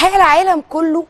الحقيقه العالم كله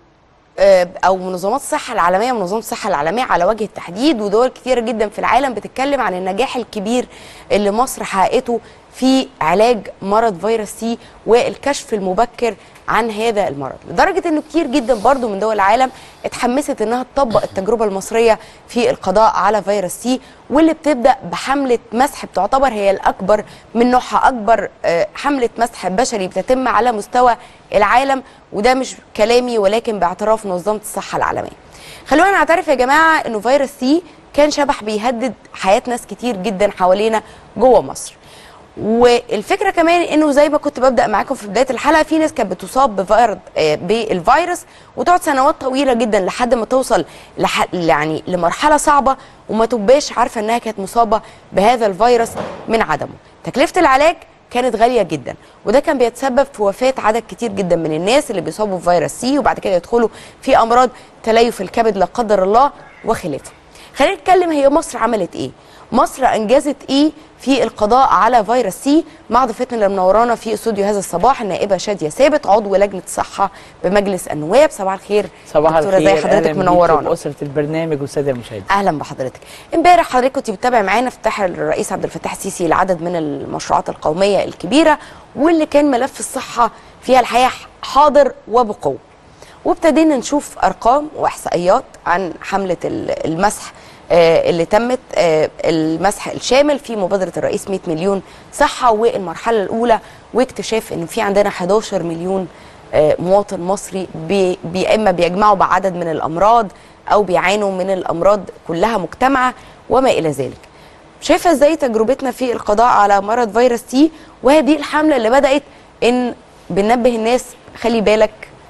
او منظمات الصحه العالميه، منظمه الصحه العالميه على وجه التحديد، ودول كتيره جدا في العالم بتتكلم عن النجاح الكبير اللي مصر حققته في علاج مرض فيروس سي والكشف المبكر عن هذا المرض، لدرجه انه كتير جدا برضو من دول العالم اتحمست انها تطبق التجربه المصريه في القضاء على فيروس سي، واللي بتبدا بحمله مسح بتعتبر هي الاكبر من نوعها، اكبر حمله مسح بشري بتتم على مستوى العالم، وده مش كلامي ولكن باعتراف منظمه الصحه العالميه. خلونا نعترف يا جماعه انه فيروس سي كان شبح بيهدد حياه ناس كتير جدا حوالينا جوه مصر. والفكره كمان انه زي ما كنت ببدا معاكم في بدايه الحلقه، في ناس كانت بتصاب بالفيروس وتقعد سنوات طويله جدا لحد ما توصل يعني لمرحله صعبه وما تبقاش عارفه انها كانت مصابه بهذا الفيروس من عدمه. تكلفه العلاج كانت غاليه جدا، وده كان بيتسبب في وفاه عدد كتير جدا من الناس اللي بيصابوا بفيروس سي، وبعد كده يدخلوا في امراض تليف الكبد لا قدر الله وخلافه. خلينا نتكلم هي مصر عملت ايه؟ مصر انجزت ايه في القضاء على فيروس سي؟ مع ضيفتنا اللي منورانا في استوديو هذا الصباح النائبه شاديه ثابت، عضو لجنه الصحه بمجلس النواب. صباح الخير. صباح الخير. زي حضرتك منورانا. اسره البرنامج والساده المشاهدين. اهلا بحضرتك. امبارح حضرتك كنت بتتابع معانا افتتاح الرئيس عبد الفتاح السيسي لعدد من المشروعات القوميه الكبيره، واللي كان ملف الصحه فيها الحقيقه حاضر وبقوه. وابتدينا نشوف ارقام واحصائيات عن حمله المسح اللي تمت، المسح الشامل في مبادرة الرئيس 100 مليون صحة، والمرحلة الأولى واكتشاف إن في عندنا 11 مليون مواطن مصري إما بيجمعوا بعدد من الأمراض أو بيعانوا من الأمراض كلها مجتمعة وما إلى ذلك. شايفة إزاي تجربتنا في القضاء على مرض فيروس سي، وهذه الحملة اللي بدأت إن بننبه الناس خلي بالك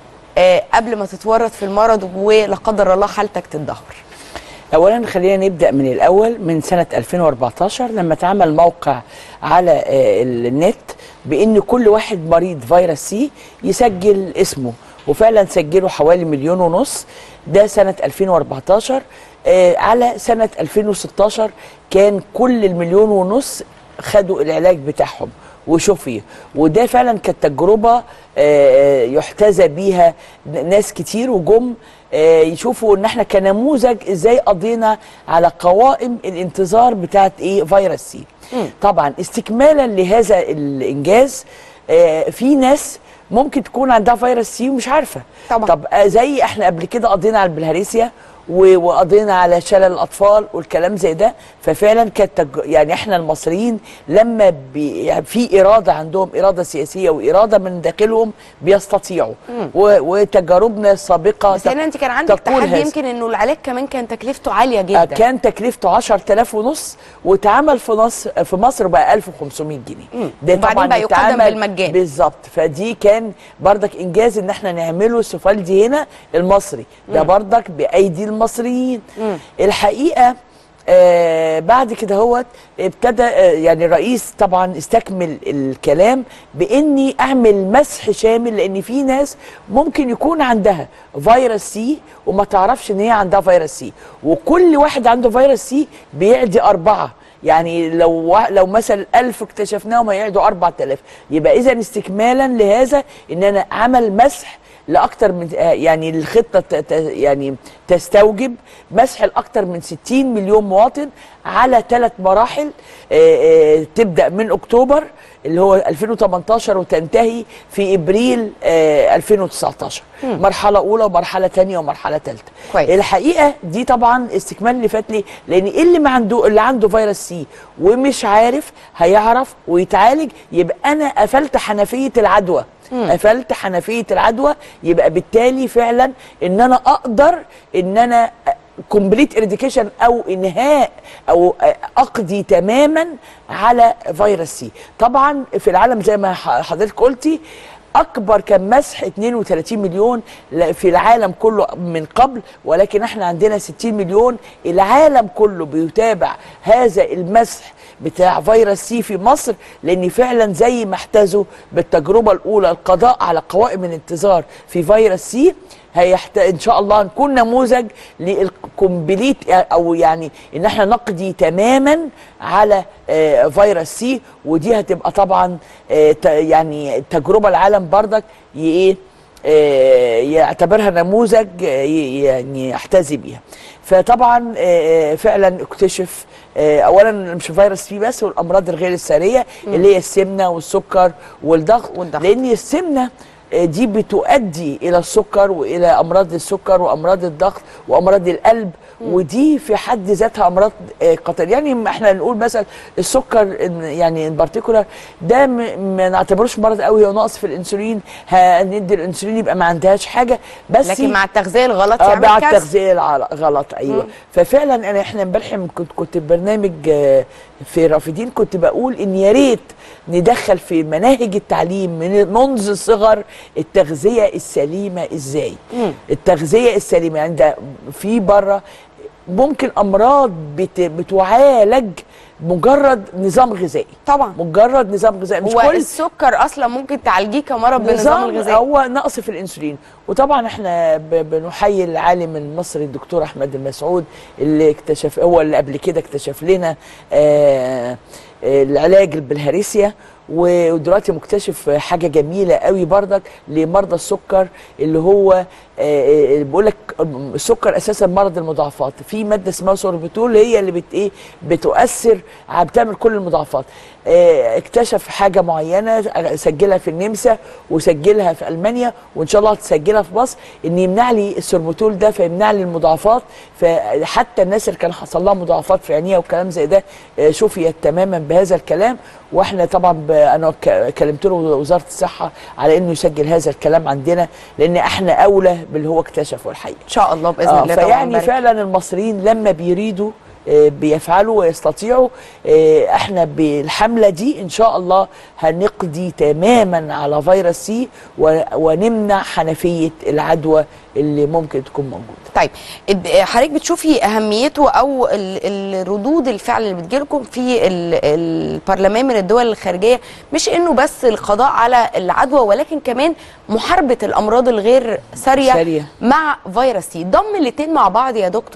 قبل ما تتورط في المرض ولا قدر الله حالتك تتدهور؟ اولا خلينا نبدا من الاول، من سنه 2014 لما اتعمل موقع على النت بان كل واحد مريض فيروس سي يسجل اسمه، وفعلا سجلوا حوالي 1.5 مليون. ده سنه 2014. على سنه 2016 كان كل 1.5 مليون خدوا العلاج بتاعهم وشفي، وده فعلا كانت تجربه يحتذى بيها ناس كتير، وجم يشوفوا ان احنا كنموذج ازاي قضينا على قوائم الانتظار بتاعت فيروس سي. طبعا استكمالا لهذا الانجاز، في ناس ممكن تكون عندها فيروس سي ومش عارفه. طبعا. طب زي احنا قبل كده قضينا على البلهارسيا وقضينا على شلل الاطفال والكلام زي ده، ففعلا كانت يعني احنا المصريين لما في اراده، عندهم اراده سياسيه واراده من داخلهم بيستطيعوا. وتجاربنا السابقه بس انت كان عندك تحدي يمكن انه العلاج كمان كان تكلفته عاليه جدا. كان تكلفته 10,500 واتعمل في مصر بقى 1500 جنيه. ده طبعا بقى يقدم بالمجان بالظبط. فدي كان بردك انجاز ان احنا نعمله السفالدي هنا المصري ده بردك بايدي المصريين. الحقيقه بعد كده هوت ابتدى يعني الرئيس طبعا استكمل الكلام باني اعمل مسح شامل، لان في ناس ممكن يكون عندها فيروس سي وما تعرفش ان هي عندها فيروس سي، وكل واحد عنده فيروس سي بيعدي 4. يعني لو مثلا 1000 اكتشفناهم هيعدوا 4000. يبقى اذا استكمالا لهذا ان انا عمل مسح لاكثر من يعني الخطه يعني تستوجب مسح لاكثر من 60 مليون مواطن على 3 مراحل، تبدا من اكتوبر اللي هو 2018 وتنتهي في ابريل 2019. مرحله اولى ومرحله ثانيه ومرحله ثالثه. الحقيقه دي طبعا استكمال اللي فات لي، لان اللي عنده فيروس سي ومش عارف هيعرف ويتعالج، يبقى انا قفلت حنفيه العدوى. قفلت حنفيه العدوى، يبقى بالتالي فعلا ان انا اقدر ان انا كومبليت اريديكيشن او انهاء او اقضي تماما على فيروس سي. طبعا في العالم زي ما حضرتك قلتي اكبر كان مسح 32 مليون في العالم كله من قبل، ولكن احنا عندنا 60 مليون. العالم كله بيتابع هذا المسح بتاع فيروس سي في مصر، لان فعلا زي ما احتذوا بالتجربه الاولى القضاء على قوائم الانتظار في فيروس سي، ان شاء الله نكون نموذج للكومبليت او يعني ان احنا نقضي تماما على فيروس سي. ودي هتبقى طبعا يعني تجربه العالم بردك يعتبرها نموذج يعني يحتذي بيها. فطبعا فعلا اكتشف اولا مش فيروس سي بس، والامراض الغير الساريه اللي هي السمنه والسكر والضغط. لان السمنه دي بتؤدي الى السكر والى امراض السكر وامراض الضغط وامراض القلب، ودي في حد ذاتها امراض خطيره. يعني احنا نقول مثلا السكر يعني بارتيكولار ده ما نعتبروش مرض قوي، هو نقص في الانسولين، هندي الانسولين يبقى ما عندهاش حاجه، بس لكن مع التغذيه الغلط يعمل مع كذا. التغذيه الغلط. ايوه. ففعلا احنا امبارح كنت في برنامج في رافدين كنت بقول ان يا ريت ندخل في مناهج التعليم منذ الصغر التغذيه السليمه. ازاي التغذيه السليمه؟ يعني ده في بره ممكن امراض بتعالج مجرد نظام غذائي. طبعا مجرد نظام غذائي، مش هو كل السكر اصلا ممكن تعالجيه كمرض بالنظام الغذائي، هو نقص في الانسولين. وطبعا احنا بنحيي العالم المصري الدكتور احمد المسعود اللي اكتشف، هو اللي قبل كده اكتشف لنا العلاج بالهريسيا، ودلوقتي مكتشف حاجه جميله قوي بردك لمرضى السكر، اللي هو بيقول لك السكر اساسا مرض المضاعفات، في ماده اسمها سوربيتول هي اللي بتؤثر، بتعمل كل المضاعفات. اكتشف حاجه معينه سجلها في النمسا وسجلها في المانيا، وان شاء الله هتسجلها في مصر، ان يمنع لي السوربيتول ده، فيمنع لي المضاعفات. فحتى الناس اللي كان حصل لها مضاعفات في عينيها وكلام زي ده شفيت تماما بهذا الكلام. واحنا طبعا انا كلمت له وزاره الصحه على انه يسجل هذا الكلام عندنا، لان احنا اولى باللي هو اكتشفه الحقيقه. ان شاء الله باذن الله. فيعني فعلا المصريين لما بيريدوا بيفعلوا ويستطيعوا. احنا بالحمله دي ان شاء الله هنقضي تماما على فيروس سي ونمنع حنفيه العدوى اللي ممكن تكون موجوده. طيب حضرتك بتشوفي اهميته او الردود الفعل اللي بتجيلكم في البرلمان من الدول الخارجيه، مش انه بس القضاء على العدوى ولكن كمان محاربه الامراض الغير ساريه مع فيروس سي، ضم الاثنين مع بعض يا دكتور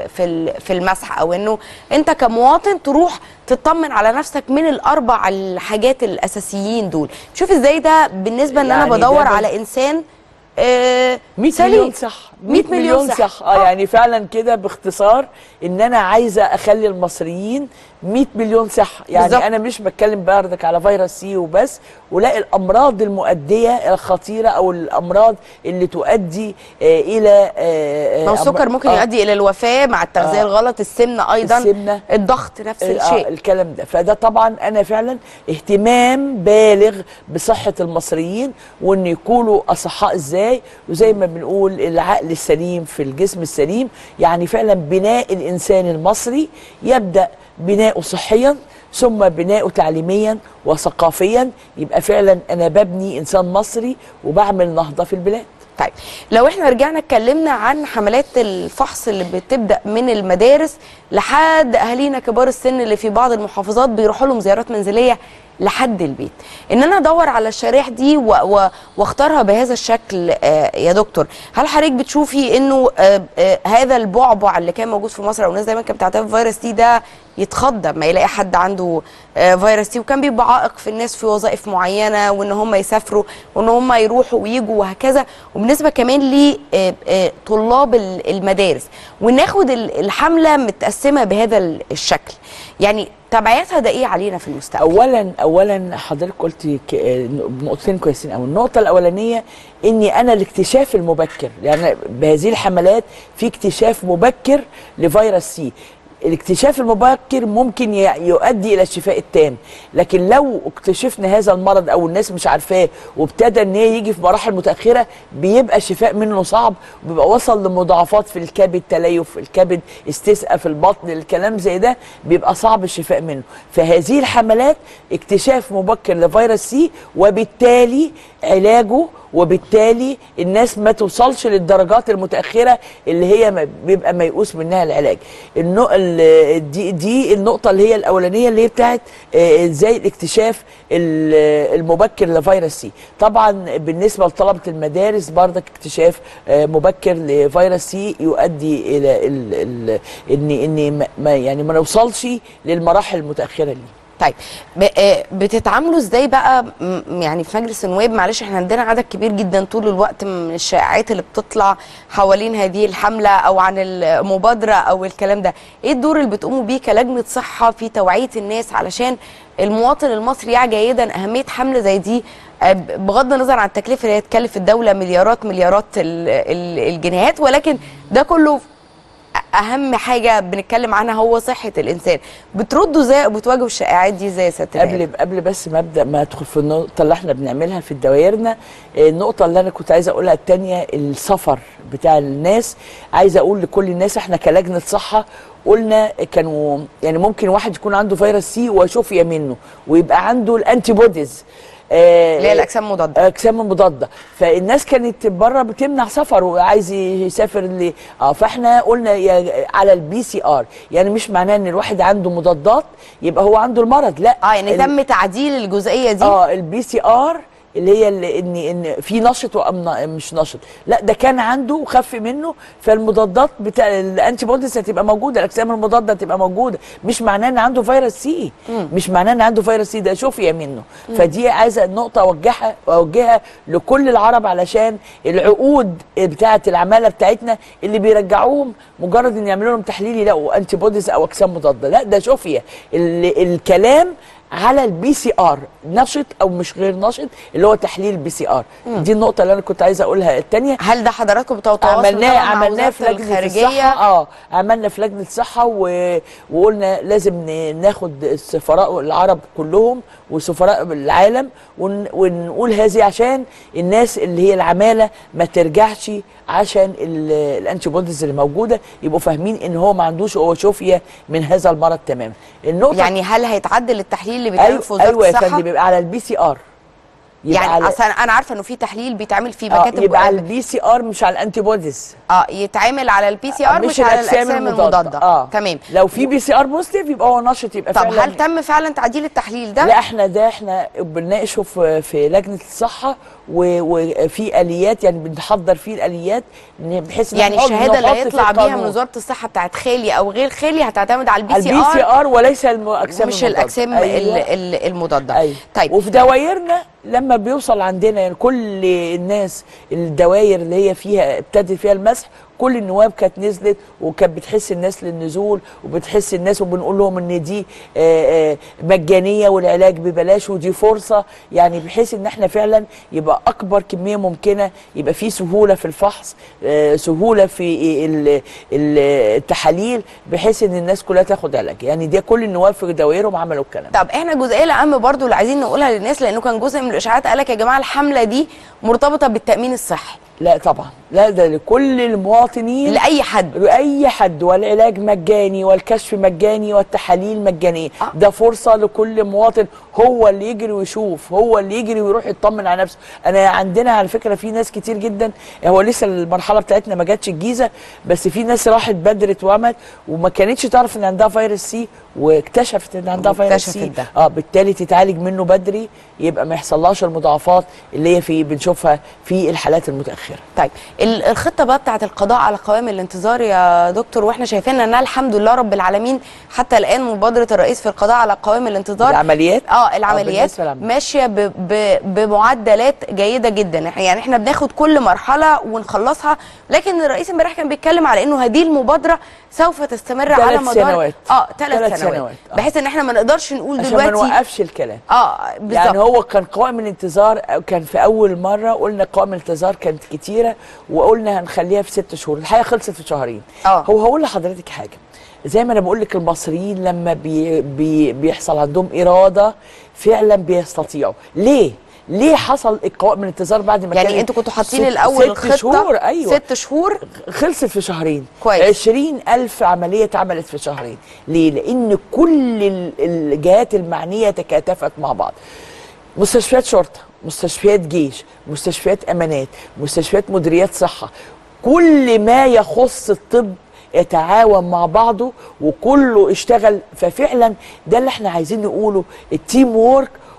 في المسح، او انه انت كمواطن تروح تطمن على نفسك من الاربع الحاجات الاساسيين دول. شوف ازاي ده بالنسبه ان انا بدور على انسان 100 مليون صح، 100 مليون صح. يعني فعلا كده باختصار ان انا عايزه اخلي المصريين 100 مليون صح. يعني بالزبط. انا مش بتكلم بردك على فيروس سي وبس، ولا الامراض المؤديه الخطيره او الامراض اللي تؤدي الى ما السكر ممكن يؤدي الى الوفاه مع التغذيه الغلط، السمنه ايضا، الضغط نفس الشيء، الكلام ده. فده طبعا انا فعلا اهتمام بالغ بصحه المصريين، وان يكونوا اصحاء ازاي، وزي ما بنقول العقل السليم في الجسم السليم. يعني فعلا بناء الانسان المصري يبدا بناؤه صحيا، ثم بناؤه تعليميا وثقافيا، يبقى فعلا انا ببني انسان مصري وبعمل نهضه في البلاد. طيب لو احنا رجعنا اتكلمنا عن حملات الفحص اللي بتبدا من المدارس لحد اهالينا كبار السن اللي في بعض المحافظات بيروحوا لهم زيارات منزليه لحد البيت، ان انا ادور على الشرائح دي واختارها بهذا الشكل، يا دكتور هل حضرتك بتشوفي انه هذا البعبع اللي كان موجود في مصر او الناس دايما كانت بتعتبر فيروس سي ده يتخض ما يلاقي حد عنده فيروس سي، وكان بيبقى عائق في الناس في وظائف معينه، وان هم يسافروا وان هم يروحوا ويجوا وهكذا، وبالنسبه كمان لطلاب المدارس، وناخد الحمله متقسمه بهذا الشكل، يعني تبعياتها ده ايه علينا في المستقبل؟ اولا حضرتك قلتي نقطتين كويسين قوي. النقطه الاولانيه اني انا الاكتشاف المبكر، يعني بهذه الحملات في اكتشاف مبكر لفيروس سي. الاكتشاف المبكر ممكن يؤدي الى الشفاء التام، لكن لو اكتشفنا هذا المرض او الناس مش عارفاه وابتدى ان هي يجي في مراحل متاخره، بيبقى الشفاء منه صعب، وبيبقى وصل لمضاعفات في الكبد، تليف في الكبد، استسقاء في البطن، الكلام زي ده بيبقى صعب الشفاء منه. فهذه الحملات اكتشاف مبكر لفيروس سي، وبالتالي علاجه، وبالتالي الناس ما توصلش للدرجات المتاخره اللي هي بيبقى ميؤوس منها العلاج. دي النقطه اللي هي الاولانيه اللي هي بتاعت ازاي الاكتشاف المبكر لفيروس سي. طبعا بالنسبه لطلبه المدارس برضك اكتشاف مبكر لفيروس سي يؤدي الى ان يعني ما نوصلش للمراحل المتاخره دي. طيب بتتعاملوا ازاي بقى يعني في مجلس النواب؟ معلش احنا عندنا عدد كبير جدا طول الوقت من الشائعات اللي بتطلع حوالين هذه الحمله او عن المبادره او الكلام ده، ايه الدور اللي بتقوموا بيه كلجنه صحه في توعيه الناس علشان المواطن المصري يعي جيدا اهميه حمله زي دي، بغض النظر عن التكلفه اللي هي تكلف الدوله مليارات الجنيهات، ولكن ده كله اهم حاجه بنتكلم عنها هو صحه الانسان. بتردوا ازاي وبتواجهوا الشائعات دي ازاي يا سياده قبل بس ما ابدا ما ادخل في النقطه اللي احنا بنعملها في دوايرنا، النقطه اللي انا كنت عايزه اقولها الثانيه، السفر بتاع الناس. عايزه اقول لكل الناس احنا كلجنه صحه قلنا كانوا يعني ممكن واحد يكون عنده فيروس سي وشفي منه ويبقى عنده الانتي بوديز اللي هي الاجسام المضاده. اجسام مضاده، فالناس كانت بره بتمنع سفر وعايز يسافر فاحنا قلنا على البي سي ار، يعني مش معناه ان الواحد عنده مضادات يبقى هو عنده المرض، لا يعني تم تعديل الجزئيه دي. البي سي ار اللي هي ان في نشط مش نشط، لا ده كان عنده وخف منه، فالمضادات بتاع الانتي بوديز هتبقى موجوده، الاجسام المضاده هتبقى موجوده، مش معناه ان عنده فيروس سي، مش معناه ان عنده فيروس سي، ده شفي منه. فدي عايزه نقطه اوجهها لكل العرب، علشان العقود بتاعه العماله بتاعتنا اللي بيرجعوهم مجرد ان يعملوا لهم تحليل يلاقوا انتي بوديز او اجسام مضاده، لا ده شفي. الكلام على البي سي ار نشط او مش غير نشط، اللي هو تحليل البي سي ار. دي النقطه اللي انا كنت عايزه اقولها الثانيه. هل ده حضراتكم بتتواصلوا عملناه في لجنه الصحه؟ عملنا في لجنه الصحه وقلنا لازم ناخد السفراء العرب كلهم وسفراء العالم ونقول هذه عشان الناس اللي هي العماله ما ترجعش، عشان الانتي بوديز اللي موجوده يبقوا فاهمين ان هو ما عندوش، هو شفيه من هذا المرض تماما. النقطه يعني هل هيتعدل التحليل اللي بيتعمل في وزاره الصحه؟ ايوه يا فندم، بيبقى على البي سي ار. يعني اصلا انا عارفه انه في تحليل بيتعمل في مكاتب، يبقى على البي سي ار مش على الانتي بوديز. يتعمل على البي سي ار مش على الاجسام المضاده. تمام. لو في بي سي ار بوزيتيف يبقى هو نشط، يبقى طب هل تم فعلا تعديل التحليل ده؟ لا احنا بنناقشه في لجنه الصحه، وفي اليات يعني بنحضر فيه الاليات بحيث يعني الشهاده اللي هيطلع بيها من وزاره الصحه بتاعت خالي او غير خالي هتعتمد على البي سي ار وليس الاجسام مش الاجسام المضاده. أيوة. طيب وفي دوايرنا لما بيوصل عندنا يعني كل الناس الدواير اللي هي فيها ابتدت فيها المسح، كل النواب كانت نزلت وكانت بتحس الناس للنزول وبتحس الناس، وبنقول لهم ان دي مجانيه والعلاج ببلاش ودي فرصه، يعني بحيث ان احنا فعلا يبقى اكبر كميه ممكنه، يبقى في سهوله في الفحص، سهوله في التحاليل، بحيث ان الناس كلها تاخد علاج. يعني ده كل النواب في دوايرهم عملوا الكلام. طب احنا الجزئيه الاهم برضو اللي عايزين نقولها للناس، لانه كان جزء من الاشاعات قال لك يا جماعه الحمله دي مرتبطه بالتامين الصحي. لا طبعا، لا ده لكل المواطنين، لأي حد والعلاج مجاني والكشف مجاني والتحاليل مجانية. ده فرصة لكل مواطن، هو اللي يجري ويشوف، هو اللي يجري ويروح يطمن على نفسه. أنا عندنا على فكرة في ناس كتير جدا، هو لسه المرحلة بتاعتنا ما جاتش الجيزة، بس في ناس راحت بدرت وعملت وما كانتش تعرف ان عندها فيروس سي واكتشفت ان عندها فيروس سي، بالتالي تتعالج منه بدري، يبقى ما يحصلهاش المضاعفات اللي هي بنشوفها في الحالات المتأخرة. طيب الخطه بقى بتاعت القضاء على قوائم الانتظار يا دكتور، واحنا شايفين انها الحمد لله رب العالمين حتى الان مبادره الرئيس في القضاء على قوائم الانتظار، العمليات ماشيه بمعدلات جيده جدا. يعني احنا بناخد كل مرحله ونخلصها، لكن الرئيس امبارح كان بيتكلم على انه هذه المبادره سوف تستمر على مدار 3 سنوات، بحيث ان احنا ما نقدرش نقول دلوقتي عشان ما نوقفش الكلام. بالظبط. يعني هو كان قوائم الانتظار كان في اول مره قلنا قوائم الانتظار كانت كتيره وقلنا هنخليها في 6 شهور، الحقيقه خلصت في شهرين. هو هقول لحضرتك حاجه، زي ما انا بقول لك المصريين لما بيحصل عندهم اراده فعلا بيستطيعوا. ليه حصل القوائم الانتظار بعد ما يعني انتوا كنتوا حاطين الاول الخطه 6 شهور؟ ايوه 6 شهور خلصت في شهرين. كويس. 20,000 عمليه اتعملت في شهرين. ليه؟ لان كل الجهات المعنيه تكاتفت مع بعض، مستشفيات شرطه، مستشفيات جيش، مستشفيات امانات، مستشفيات مديريات صحه، كل ما يخص الطب يتعاون مع بعضه وكله اشتغل. ففعلا ده اللي احنا عايزين نقوله، التيم وورك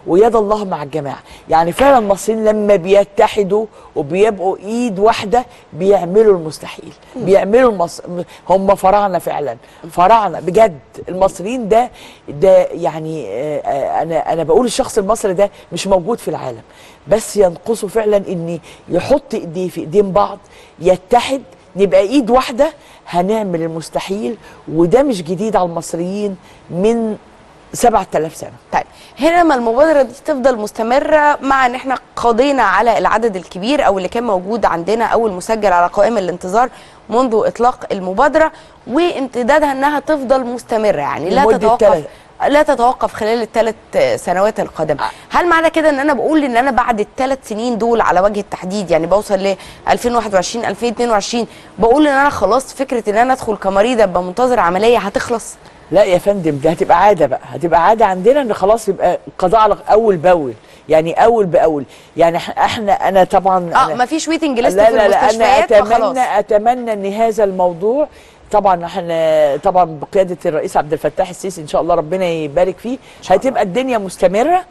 ويد الله مع الجماعه. يعني فعلا المصريين لما بيتحدوا وبيبقوا ايد واحده بيعملوا المستحيل، بيعملوا هم فراعنه فعلا، فراعنه بجد. المصريين ده يعني انا بقول الشخص المصري ده مش موجود في العالم، بس ينقصه فعلا ان يحط ايديه في ايدين بعض، يتحد، نبقى ايد واحده، هنعمل المستحيل. وده مش جديد على المصريين، من 7000 سنه. طيب هنا لما المبادره دي تفضل مستمره، مع ان احنا قضينا على العدد الكبير او اللي كان موجود عندنا او المسجل على قوائم الانتظار منذ اطلاق المبادره، وامتدادها انها تفضل مستمره، يعني لا تتوقف خلال ال3 سنوات القادمه. هل معنى كده ان انا بقول ان انا بعد ال3 سنين دول على وجه التحديد، يعني بوصل ل 2021 2022، بقول ان انا خلاص فكره ان انا ادخل كمريضه ابقى منتظر عمليه هتخلص؟ لا يا فندم، ده هتبقى عاده بقى، هتبقى عاده عندنا ان خلاص يبقى قضاء على اول باول، يعني اول باول. يعني انا طبعا ما فيش ويتنج ليست في المستشفيات. انا اتمنى ان هذا الموضوع طبعا احنا طبعا بقياده الرئيس عبد الفتاح السيسي ان شاء الله ربنا يبارك فيه، هتبقى الدنيا مستمره،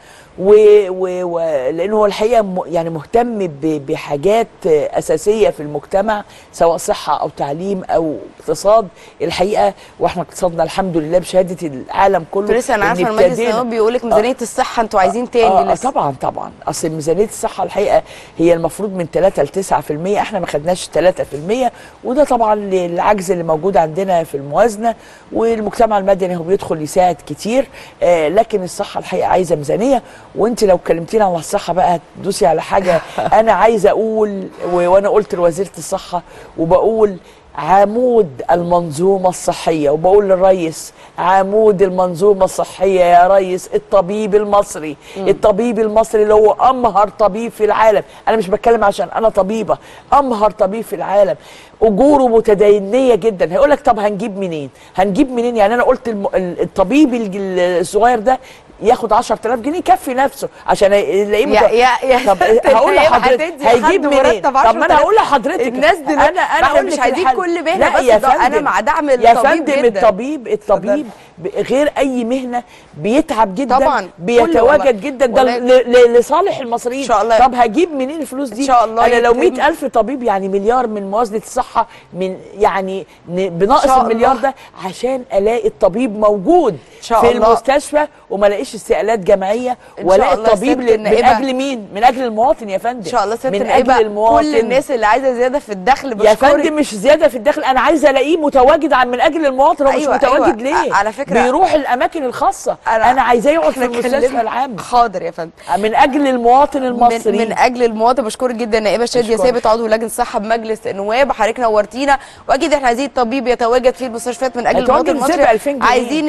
لانه هو الحقيقه يعني مهتم بحاجات اساسيه في المجتمع، سواء صحه او تعليم او اقتصاد الحقيقه. واحنا اقتصادنا الحمد لله بشهاده العالم كله. لسه انا عارفه المجلس النواب بيقول لك ميزانيه الصحه انتوا عايزين تاني لسه. طبعا اصل ميزانيه الصحه الحقيقه هي المفروض من 3 ل 9%، احنا ما خدناش 3%، وده طبعا للعجز اللي موجود عندنا في الموازنه، والمجتمع المدني هو بيدخل يساعد كتير، لكن الصحه الحقيقه عايزه ميزانيه. وانت لو كلمتينا على الصحه بقى تدوسي على حاجه. انا عايزه اقول وانا قلت لوزيره الصحه وبقول عمود المنظومه الصحيه، وبقول للرئيس عمود المنظومه الصحيه يا ريس الطبيب المصري. الطبيب المصري اللي هو امهر طبيب في العالم، انا مش بتكلم عشان انا طبيبه، امهر طبيب في العالم، اجوره متدينيه جدا. هيقول لك طب هنجيب منين؟ يعني انا قلت الطبيب الصغير ده ياخد 10000 جنيه يكفي نفسه عشان يلاقيه. طب هقول لحضرتك هيجيب منين؟ طب ما انا هقول لحضرتك الناس دلوقتي انا مش عايزين كل مهنه، بس انا مع دعم الطبيب يا فندم جدا. الطبيب غير اي مهنه بيتعب جدا طبعا، بيتواجد جدا، ده لصالح المصريين. ان شاء الله. طب هجيب منين الفلوس دي؟ ان شاء الله. انا لو 100,000 طبيب يعني مليار من موازنه الصحه، من يعني بناقص المليار ده عشان الاقي الطبيب موجود في المستشفى، وما الاقيش استقالات جماعيه، ولا الطبيب من اجل مين؟ من اجل المواطن يا فندم. ان شاء الله من اجل المواطن. كل الناس اللي عايزه زياده في الدخل يا فندم مش زياده في الدخل، انا عايزه الاقيه متواجد من اجل المواطن. هو مش متواجد ليه؟ على فكره بيروح الاماكن الخاصه، انا عايزاه يقعد في المستشفى العام. حاضر يا فندم، من اجل المواطن المصري، من اجل المواطن. بشكرك جدا نائبه شاديه ثابت، عضو لجنه الصحه بمجلس النواب. حضرتك نورتينا، واكيد احنا عايزين الطبيب يتواجد في المستشفيات من اجل المواطن المصري. عايزين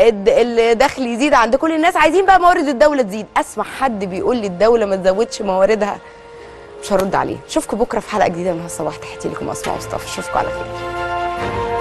الدخل يزيد عند كل الناس، عايزين بقى موارد الدوله تزيد. اسمع حد بيقول لي الدوله ما تزودش مواردها، مش هرد عليه. اشوفكم بكره في حلقه جديده من الصباح. تحياتي لكم اسماء مصطفى، اشوفكم على خير.